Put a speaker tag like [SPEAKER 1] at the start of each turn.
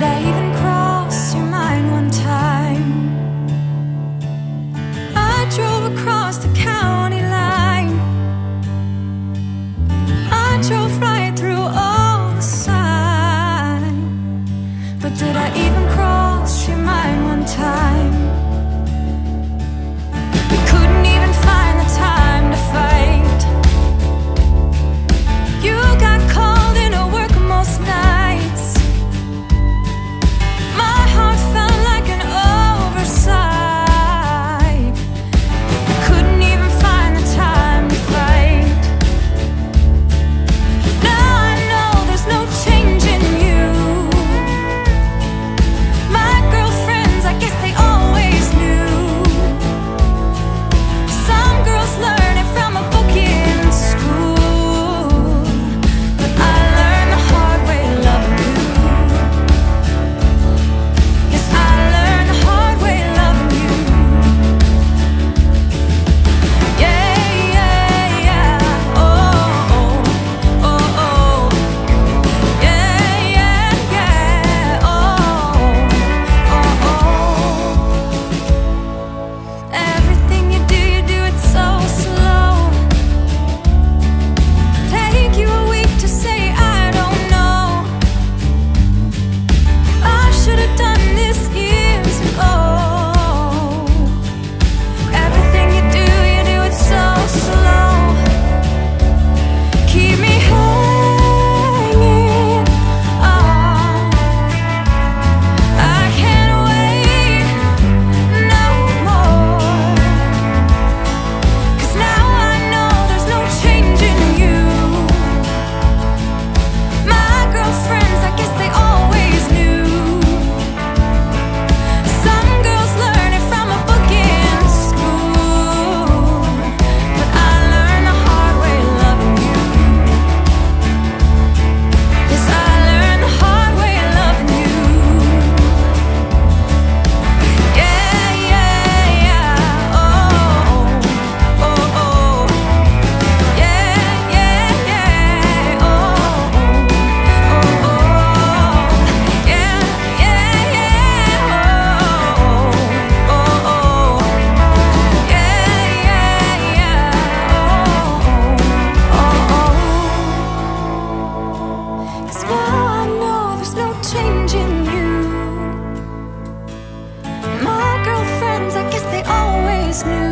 [SPEAKER 1] did I even cross your mind one time? I drove across the county line. I drove right through all the sign. But did I even cross your mind one time? We couldn't even find the time to fight. You got called into work most nights. My heart felt like an oversight. We couldn't even find the time to fight. Now I know there's no change in you. My girlfriends, I guess they always knew. Some girls learn it from a book in school, but I learned the hard way loving you. Yes, I learned the hard way loving you. Yeah, yeah, yeah. Oh, oh, oh, oh. Yeah, yeah, yeah. Oh, oh, oh. Everything you do it so slow. Take you a week to say I don't know. I should have done this years ago. Everything you do it so slow. Keep me hanging on. I can't wait no more. 'Cause now I know there's no change in you. My girlfriends, I guess they always knew. Some girls learn it from a book in school, but I learned the hard way loving you. Yes, I learned the hard way loving you. Yeah, yeah, yeah. Oh, oh, oh. Yeah, yeah, yeah. Oh, oh, oh. Yeah, yeah, yeah. Oh, oh, oh. Yeah, yeah, yeah. Oh, oh, oh. 'Cause now I know there's no change in you. My girlfriends, I guess they always knew.